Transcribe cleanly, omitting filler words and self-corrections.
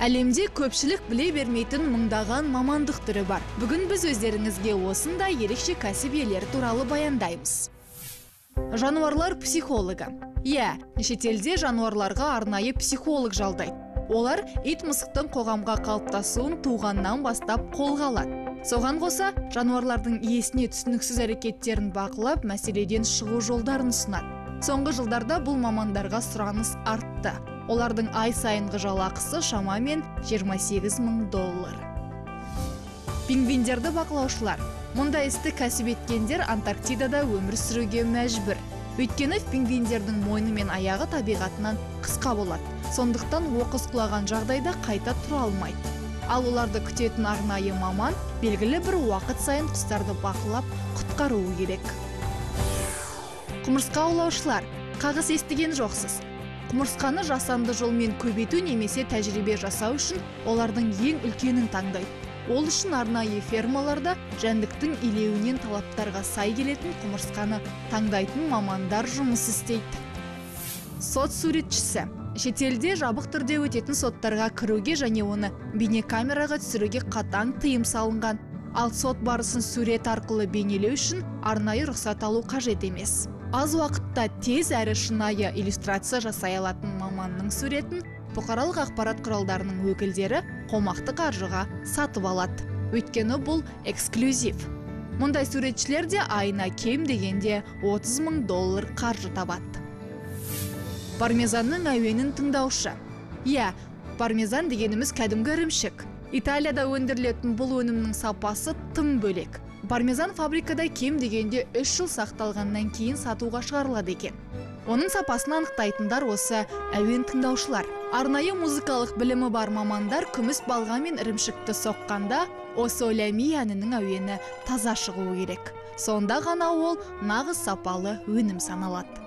Әлемде көпшілік біле бермейтін мыңдаған мамандық түрі бар. Бүгін біз өздеріңізге осындай ерекше кәсіп иелері туралы баяндаймыз. Жануарлар психологы. Шетелде жануарларға арнайы психолог жалдайды. Олар ит мысықтың қоғамға қалыптасуын туғаннан бастап қолға алады. Соған қоса, жануарлардың иесіне түсініксіз әрекеттерін бақылап, мәселеден шығу жолдарын ұсынады. Соңғы жылдарда бұл мамандарға сұраныс артты. Олардың ай сайынғы жалақысы шамамен $28,000. Пингвиндерді бақылаушылар. Мұндай істі кәсіп еткендер Антарктидада өмір сүруге мәжбүр. Өйткені пингвиндердің мойны мен аяғы табиғатынан қысқа болады. Сондықтан оқыс құлаған жағдайда қайта тұра алмайды. Ал оларды күтетін арнайы маман белгілі бір уақыт сайын құстарды бақылап құтқаруы керек. Құмырсқа аулаушылар. Қағыс естіген жоқсыз. Құмырсқаны жасанды жолмен көбейту немесе тәжірибе жасау үшін олардың ең үлкенін таңдайды. Ол үшін арнайы фермаларда жәндіктің илеуінен талаптарға сай келетін құмырсқаны таңдайтын мамандар жұмыс істейді. Сот суретшісі. Шетелде жабық түрде өтетін соттарға кіруге және оны бейнекамераға түсіруге қатаң тыйым салынған. Ал сот барысын сурет арқылы бейнелеу үшін арнайы рұқсат алу қажет емес. Аз уақытта тез әрі шынайы иллюстрация жасай алатын маманның суретін бұқаралық ақпарат құралдарының өкілдері қомақты қаржыға сатып алады. Өйткені бұл эксклюзив. Мұндай суретшілер де айына кем дегенде $30,000 қаржы табады. Пармезанның әуенін тыңдаушы. Пармезан дегеніміз кәдімгі ірімшік. Италияда өндірілетін бұл өнімнің сапасы тым бөлек. Пармезан фабрикада кем дегенде 3 жыл сақталғаннан кейін сатуға шығарылады екен. Оның сапасын анықтайтындар осы әуен тыңдаушылар. Арнайы музыкалық білімі бар мамандар күміс балға мен ірімшікті соққанда осы Олями әнінің әуені таза шығуы керек. Сонда ғана ол нағыз сапалы өнім саналады.